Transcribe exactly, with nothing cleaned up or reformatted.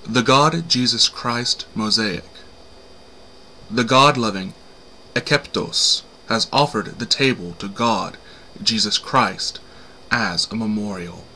The God Jesus Christ Mosaic. The God-loving Akeptous has offered the table to God Jesus Christ as a memorial.